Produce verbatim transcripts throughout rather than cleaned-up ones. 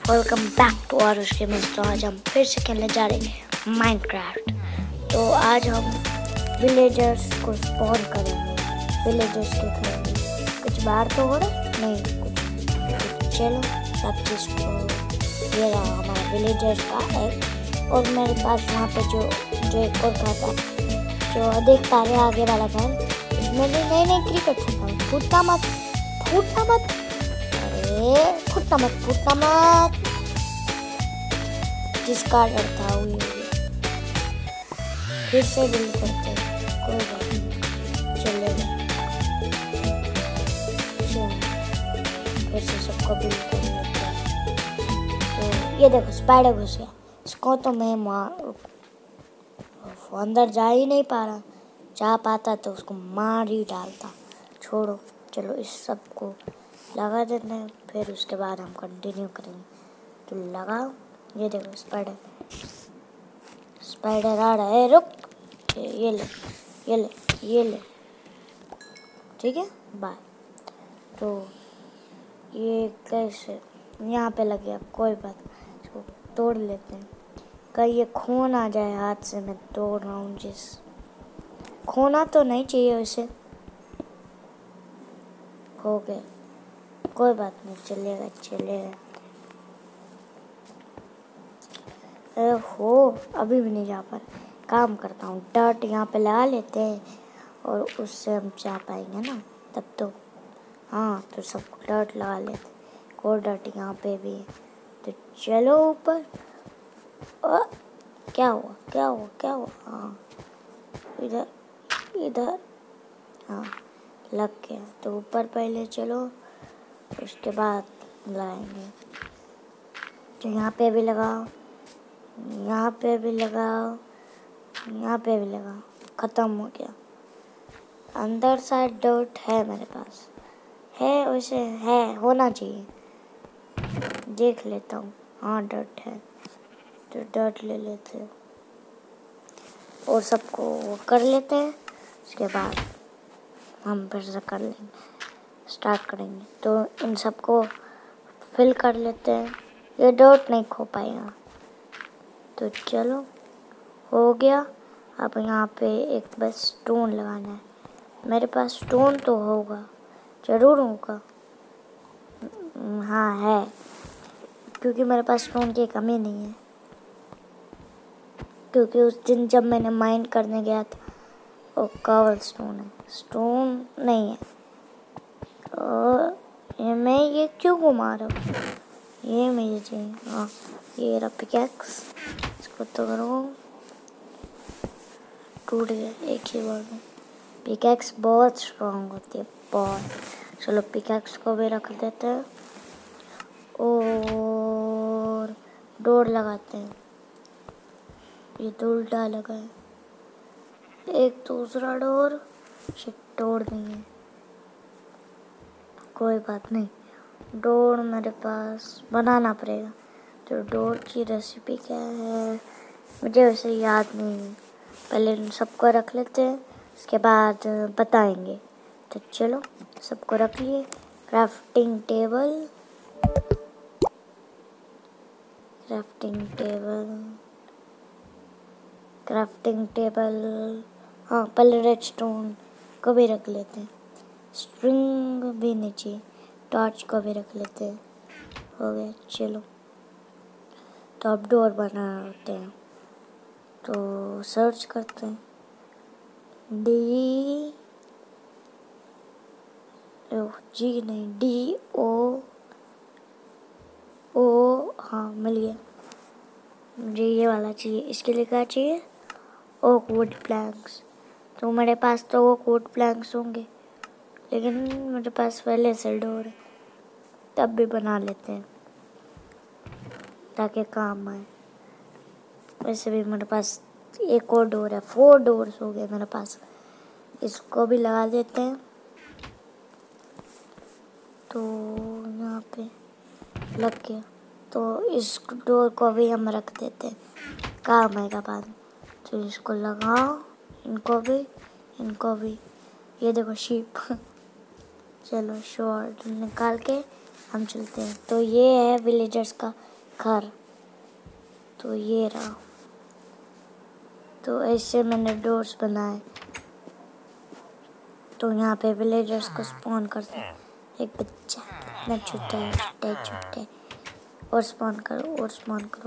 Welcome back to our games. तो आज हम फिर से खेलने जा रहे हैं माइनक्राफ्ट। तो आज हम विलेजर्स को स्पॉन करेंगे, विलेजर्स के घर में। कुछ बाहर तो हो रहा नहीं कुछ, तो चलो सब चीज़ को। ये रहा हमारा विलेजर्स का एग, और मेरे पास वहाँ पे जो जो एक और घर था, जो देख पा रहे आगे वाला घर, इसमें भी नई नई क्रिकेट फूटना फूटना मत फूटना मत अरे फूटना मत फूटना मत जिसका डर था वही फिर से बिल्ड करते हैं, कोई बात नहीं चलेगा। फिर से सबको बिल्ड कर लेते हैं। तो ये देखो स्पाइडर घुस गया, इसको तो मैं मार अंदर जा ही नहीं पा रहा, जा पाता तो उसको मार ही डालता। छोड़ो, चलो इस सब को लगा देते हैं, फिर उसके बाद हम कंटिन्यू करेंगे। तो लगाओ, ये देखो स्पाइडर स्पाइडर आ रहा है, रुक, ये, ये ले ये ले ये ले ठीक है, बाय। तो ये कैसे यहाँ पे लग गया, कोई बात, इसको तोड़ लेते हैं। कहीं ये खून आ जाए हाथ से, मैं तोड़ रहा हूँ जिस खोना तो नहीं चाहिए वैसे, हो गया, कोई बात नहीं चलेगा चलेगा। अरे हो, अभी भी नहीं जा पा रहा, काम करता हूँ। डर्ट यहाँ पे लगा लेते हैं और उससे हम जा पाएंगे ना तब तो। हाँ तो सब डर्ट लगा लेते हैं, और डर्ट यहाँ पे भी है। तो चलो ऊपर। क्या हुआ क्या हुआ क्या हुआ हाँ इधर इधर हाँ लग गया। तो ऊपर पहले चलो, उसके बाद लाएंगे। तो यहाँ पे भी लगाओ, यहाँ पे भी लगाओ, यहाँ पे भी लगाओ, ख़त्म हो गया। अंदर साइड डर्ट है मेरे पास, है वैसे, है होना चाहिए, देख लेता हूँ। हाँ डर्ट है, तो डर्ट ले लेते हैं और सबको कर लेते हैं। उसके बाद हम फिर से कर लेंगे, स्टार्ट करेंगे। तो इन सबको फिल कर लेते हैं, ये डॉट नहीं खो पाएगा। तो चलो हो गया। अब यहाँ पे एक बस स्टोन लगाना है, मेरे पास स्टोन तो होगा, ज़रूर होगा। हाँ है, क्योंकि मेरे पास स्टोन की कमी नहीं है, क्योंकि उस दिन जब मैंने माइन करने गया था वो कवल स्टोन है, स्टोन नहीं है। और ये मैं ये क्यों घुमा रहा हूँ, ये मुझे चाहिए। हाँ ये रहा पिकैक्स, इसको तो करो, टूट गया एक ही बार में। पिकैक्स बहुत स्ट्रॉन्ग होती है बहुत। चलो पिकैक्स को भी रख देते हैं और डोर लगाते हैं। ये तो उल्टा लगा है, एक दूसरा डोर शिट तोड़ देंगे, कोई बात नहीं। डोर मेरे पास बनाना पड़ेगा। तो डोर की रेसिपी क्या है मुझे वैसे याद नहीं है, पहले इन सबको रख लेते हैं, उसके बाद बताएंगे। तो चलो सबको रख लिए। Crafting table crafting table crafting table हाँ पहले रेडस्टोन को भी रख लेते हैं, स्ट्रिंग भी नीचे, टॉर्च को भी रख लेते हैं, हो गया। चलो तो अब डोर बनाते हैं। तो सर्च करते हैं, डी ओ जी नहीं डी ओ ओ हाँ मिल गया मुझे, ये वाला चाहिए। इसके लिए क्या चाहिए, ओक वुड प्लैंक्स। तो मेरे पास तो ओक वुड प्लैंक्स होंगे, लेकिन मेरे पास पहले से डोर है, तब भी बना लेते हैं ताकि काम आए। वैसे भी मेरे पास एक और डोर है, फोर डोर्स हो गए मेरे पास, इसको भी लगा देते हैं। तो यहाँ पे लग गया, तो इस डोर को भी हम रख देते हैं, काम आएगा बाद में। तो इसको लगाओ, इनको भी इनको भी, ये देखो शीप चलो शॉर्ट निकाल के हम चलते हैं। तो ये है विलेजर्स का घर। तो ये रहा। तो ऐसे मैंने डोर्स बनाए। तो यहाँ पे विलेजर्स को स्पॉन करते हैं। एक बच्चा कितना छोटा है, छोटा है, छोटा है। और स्पॉन करो, और स्पॉन करो,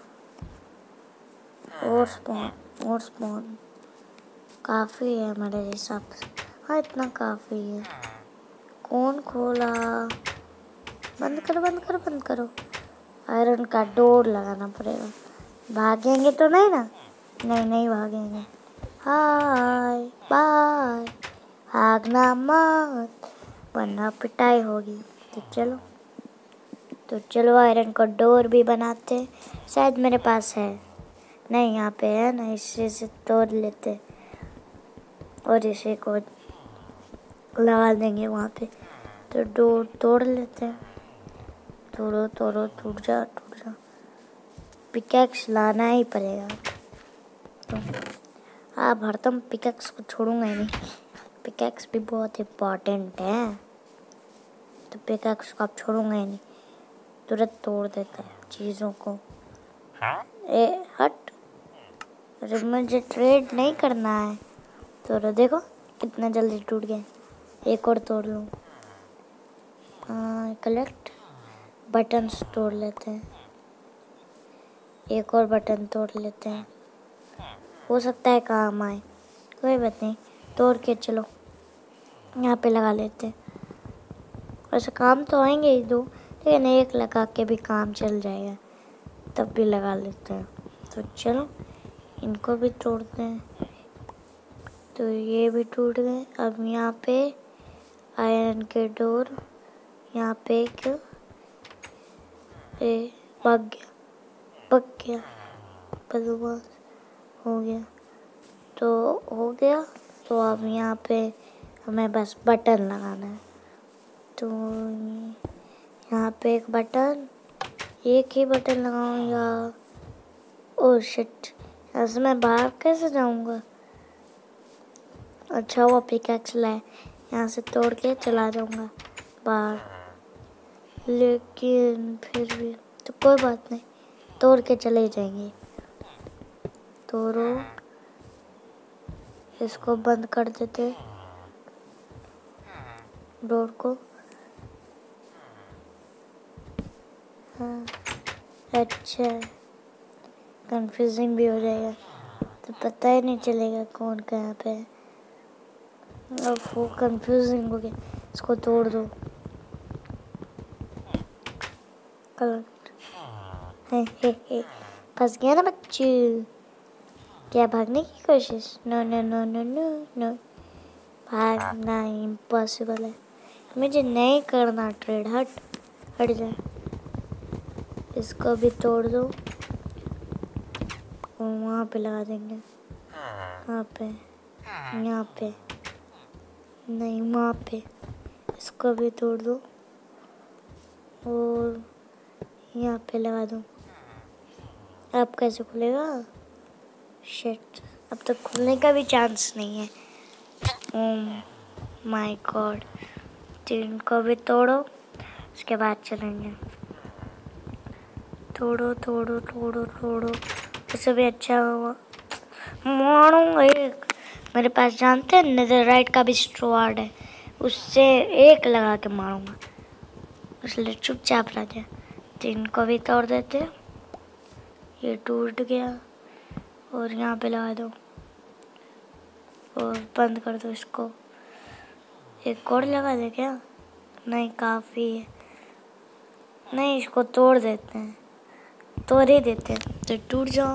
और स्पॉन, और स्पॉन। काफ़ी है हमारे हिसाब से। हाँ, इतना काफ़ी है। कौन खोला? बंद करो, बंद करो, बंद करो। आयरन का डोर लगाना पड़ेगा। भागेंगे तो नहीं ना? नहीं, नहीं भागेंगे। Hi bye. भागना मत वरना पिटाई होगी। तो चलो तो चलो आयरन का डोर भी बनाते हैं। शायद मेरे पास है। नहीं, यहाँ पे है ना, इसे से तोड़ लेते और इसे को लगा देंगे वहाँ पे। तो डोर तोड़ लेते हैं। तोड़ो तोड़ो, टूट जा टूट जा। पिकैक्स लाना ही पड़ेगा। तो हाँ, भरतम पिकैक्स को छोड़ूंगा ही नहीं। पिकैक्स भी बहुत इम्पोर्टेंट है। तो पिकैक्स को आप छोड़ूंगा ही नहीं। तुरंत तोड़ देता है चीज़ों को। ए हट। अरे मुझे ट्रेड नहीं करना है। तो देखो कितना जल्दी टूट गया। एक और तोड़ लूँ। कलेक्ट बटन्स तोड़ लेते हैं। एक और बटन तोड़ लेते हैं। हो सकता है काम आए। कोई बात नहीं, तोड़ के चलो यहाँ पे लगा लेते हैं। वैसे काम तो आएंगे ही दो, लेकिन एक लगा के भी काम चल जाएगा। तब भी लगा लेते हैं। तो चलो इनको भी तोड़ते हैं। तो ये भी टूट गए। अब यहाँ पे आयरन के डोर। यहाँ पे एक ए भाग गया, पक गया, बदमाश हो गया। तो हो गया। तो अब यहाँ पे हमें बस बटन लगाना है। तो यहाँ पे एक बटन, एक ही बटन लगाऊँ या ओह शिट, यहाँ से मैं बाहर कैसे जाऊँगा? अच्छा हुआ पिकैक्स लाए, यहाँ से तोड़ के चला जाऊँगा बाहर। लेकिन फिर भी तो कोई बात नहीं, तोड़ के चले जाएंगे। तोड़ो, इसको बंद कर देते डोर को। हाँ, अच्छा, कंफ्यूजिंग भी हो जाएगा तो पता ही नहीं चलेगा कौन कहाँ पे है। अब वो कंफ्यूजिंग हो गया। इसको तोड़ दो। हे हे हे फंस गया ना बच्चे। क्या भागने की कोशिश? No no no no no no, भागना इम्पॉसिबल है। मुझे नहीं करना ट्रेड। हट हट जाए। इसको भी तोड़ दो और वहाँ पे लगा देंगे। वहाँ पे, यहाँ पे नहीं, वहाँ पे। इसको भी तोड़ दो और यहाँ पे लगा दो। अब कैसे खुलेगा? शिट, अब तक तो खुलने का भी चांस नहीं है। Oh my God. तो इनको भी तोड़ो, उसके बाद चलेंगे। तोड़ो तोड़ो तोड़ो तोड़ो, इससे भी अच्छा हुआ। मारूंगा एक। मेरे पास जानते हैं नेदरराइट का भी स्वॉर्ड है, उससे एक लगा के मारूंगा। इसलिए चुपचाप रह जाए। तो इनको भी तोड़ देते। ये टूट गया और यहाँ पे लगा दो और बंद कर दो इसको। एक और लगा दे क्या? नहीं, काफ़ी है। नहीं, इसको तोड़ देते हैं, तोड़ ही देते हैं। तो टूट जाओ,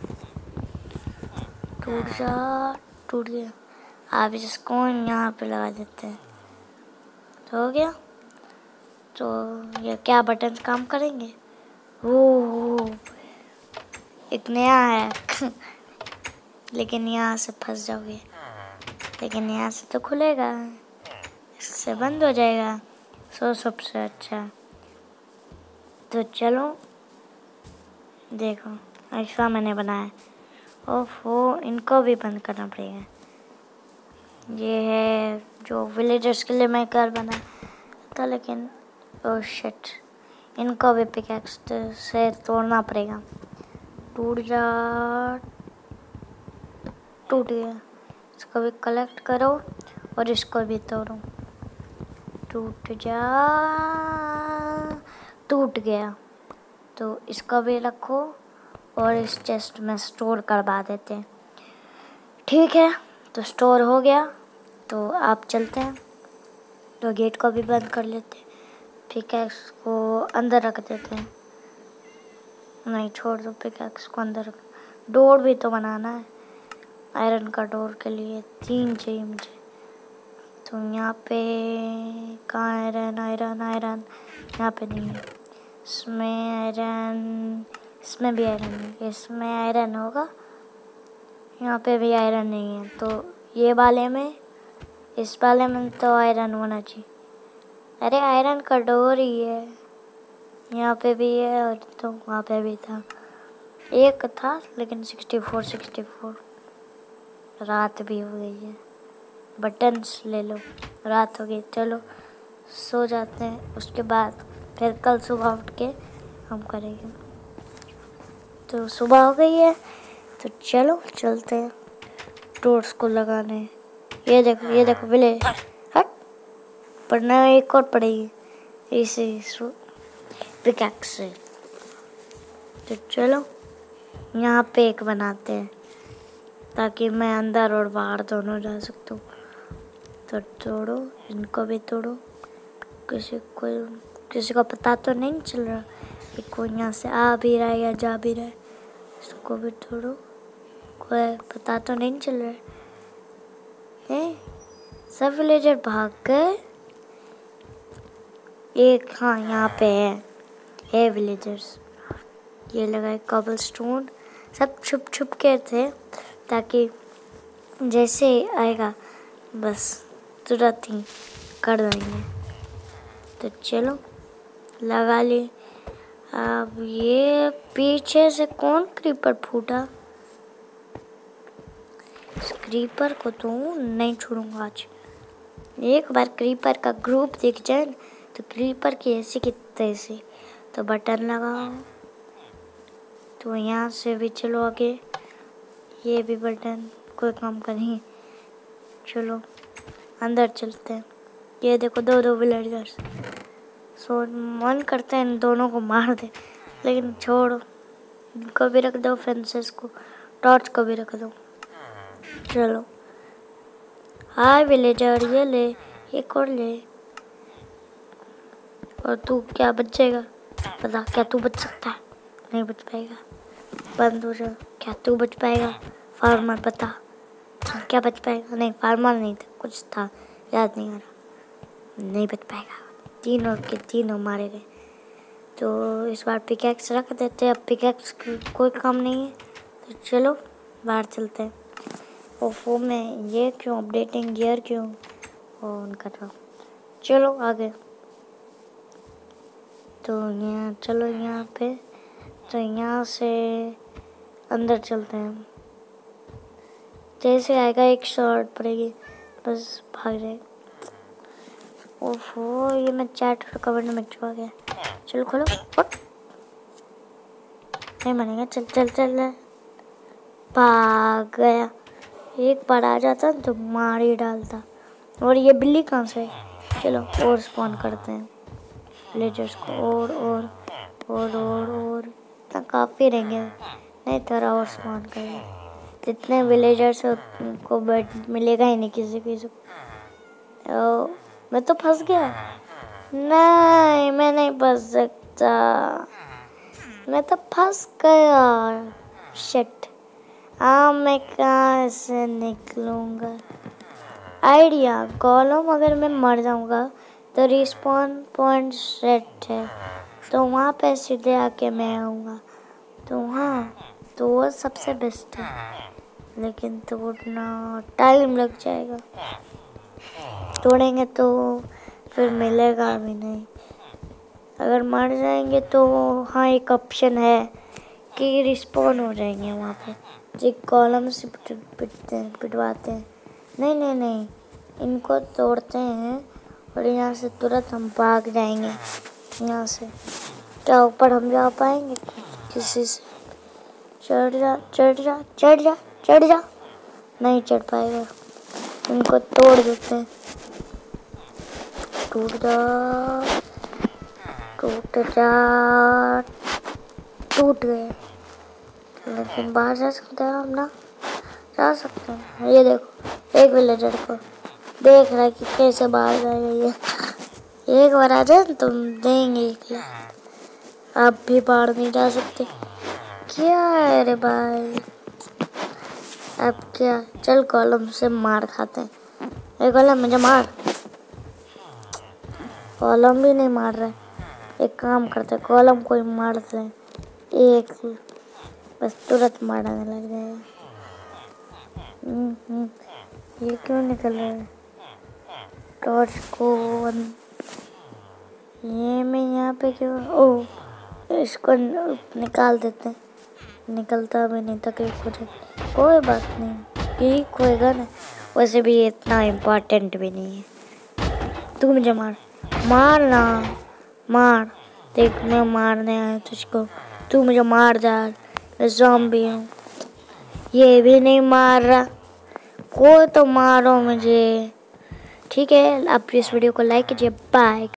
टूट जा, टूट गया। आप इसको यहाँ पे लगा देते हैं। तो हो गया। तो ये क्या बटन काम करेंगे? ओह, एक नया है लेकिन यहाँ से फंस जाओगे। लेकिन यहाँ से तो खुलेगा, इससे बंद हो जाएगा। सो सबसे अच्छा। तो चलो देखो, ऐसा मैंने बनाया। ओफो, इनको भी बंद करना पड़ेगा। ये है जो विलेजर्स के लिए मैं घर बना था, लेकिन ओह शिट, इनको भी पिकैक्स से तोड़ना पड़ेगा। टूट जा, टूट गया। इसको भी कलेक्ट करो और इसको भी तोड़ो। टूट जा, टूट गया। तो इसको भी रखो और इस चेस्ट में स्टोर करवा देते हैं। ठीक है, तो स्टोर हो गया। तो आप चलते हैं। तो गेट को भी बंद कर लेते हैं। पिकैक्स को अंदर रख देते हैं। नहीं, छोड़ दो, पिकैक्स को अंदर रख। डोर भी तो बनाना है। आयरन का डोर के लिए तीन चाहिए मुझे। तो यहाँ पे कहाँ आयरन आयरन आयरन यहाँ पे नहीं है। इसमें आयरन, इसमें भी आयरन नहीं, इसमें आयरन होगा, यहाँ पे भी आयरन नहीं है। तो ये वाले में, इस वाले में तो आयरन होना चाहिए। अरे आयरन का डोर ही है, यहाँ पे भी है और तो वहाँ पे भी था। एक था लेकिन सिक्सटी फोर सिक्सटी फोर। रात भी हो गई है। बटन्स ले लो, रात हो गई। चलो सो जाते हैं, उसके बाद फिर कल सुबह उठ के हम करेंगे। तो सुबह हो गई है, तो चलो चलते हैं डोर्स को लगाने। ये देखो, ये देखो विलेज। हट, पढ़ना एक और पड़ेगी इसे पिकैक्स से। तो चलो यहाँ पे एक बनाते हैं ताकि मैं अंदर और बाहर दोनों जा सकता हूँ। तो तोड़ो, इनको भी तोड़ो। किसी को किसी को पता तो नहीं चल रहा कि कोई यहाँ से आ भी रहा है या जा भी रहा है। इसको भी तोड़ो, कोई पता तो नहीं चल रहा है। सब विलेजर भाग गए। एक हाँ यहाँ पे है, है विलेजर्स। ये लगाए कॉबल स्टोन। सब छुप छुप के थे ताकि जैसे आएगा बस तुरंत ही कर देंगे। तो चलो लगा ली। अब ये पीछे से कौन क्रीपर फूटा? इस क्रीपर को तो नहीं छोड़ूंगा आज। एक बार क्रीपर का ग्रुप दिख जाए तो क्रीपर की ऐसी की तैसी। तो बटन लगाओ। तो यहाँ से भी चलो आगे। ये भी बटन कोई काम का नहीं। चलो अंदर चलते हैं। ये देखो दो दो विलेजर्स। सो मन करता है इन दोनों को मार दे, लेकिन छोड़ो, इनको भी रख दो, फेंसेस को, टॉर्च को भी रख दो। चलो हाय विलेजर, ये ले, एक और ले। और तू क्या बचेगा? बता, क्या तू बच सकता है? नहीं बच पाएगा। बंद हो जा। क्या तू बच पाएगा? फार्मर बता, क्या बच पाएगा? नहीं, फार्मर नहीं था, कुछ था, याद नहीं आ रहा। नहीं बच पाएगा। तीनों के तीनों मारे गए। तो इस बार पिकैक्स रख देते हैं। अब पिकैक्स की कोई काम नहीं है। तो चलो बाहर चलते हैं। ओफो में ये क्यों अपडेटिंग गियर क्यों ऑन कर रहा हूँ? चलो आगे। तो यहाँ चलो, यहाँ पे तो यहाँ से अंदर चलते हैं। जैसे आएगा एक शॉर्ट पड़ेगी, बस भाग जाए। ओफो, ये मैं चैट कवर में चुका गया। चलो खोलो। नहीं मानेगा। चल चल चल, भाग गया। एक बार आ जाता तो मार ही डालता। और ये बिल्ली कहाँ से? चलो और स्पॉन करते हैं विलेजर्स को। और और और और और इतना काफ़ी रहेंगे। नहीं, थोड़ा और स्पॉन करेंगे। जितने विलेजर्स को बेड मिलेगा ही नहीं किसी किसी को। मैं तो फंस गया। नहीं, मैं नहीं फंस सकता। मैं तो फंस गया। शिट। हाँ, मैं कहाँ से निकलूँगा? आइडिया, कॉलम अगर मैं मर जाऊँगा तो रिस्पॉन पॉइंट सेट है, तो वहाँ पे सीधे आके मैं आऊँगा। तो हाँ, तो वो सबसे बेस्ट है। लेकिन तोड़ना टाइम लग जाएगा। तोड़ेंगे तो फिर मिलेगा भी नहीं। अगर मर जाएंगे तो हाँ, एक ऑप्शन है कि रिस्पॉन हो जाएंगे वहाँ पे। जो कॉलम से पिटते हैं, पिटवाते हैं। नहीं नहीं नहीं, इनको तोड़ते हैं और यहाँ से तुरंत हम भाग जाएंगे यहाँ से। क्या ऊपर हम जा पाएंगे किसी से? चढ़ जा चढ़ जा चढ़ जा चढ़ जा। नहीं चढ़ पाएगा, इनको तोड़ देते हैं। टूट जा टूट जा टूट गए। लेकिन बाहर जा सकते हैं हम ना? जा सकते हैं। ये देखो एक विलेजर को देख रहा है कि कैसे बाहर जाएगा ये। एक बार आ जाए तो तुम देंगे एक आप भी बाहर नहीं जा सकते। क्या है रे भाई? अब क्या? चल कॉलम से मार खाते हैं। ए कॉलम मुझे मार। कॉलम भी नहीं मार रहा है। एक काम करते कॉलम को ही मारते हैं। एक बस तुरंत मारने लग जाएगा। ये क्यों निकल रहा है? टॉर्च को ये मैं यहाँ पे क्यों? ओ इसको निकाल देते हैं। निकलता भी नहीं, तकलीफ हो जाए। कोई बात नहीं, ठीक होएगा ना। वैसे भी ये इतना इम्पोर्टेंट भी नहीं है। तू मुझे मार मारना मार। देख मैं मारने आया तुझको, तू मुझे मार जा। मैं ज़ॉम्बी हूँ। ये भी नहीं मार रहा। कोई तो मारो मुझे। ठीक है, आप इस वीडियो को लाइक कीजिए। बाय।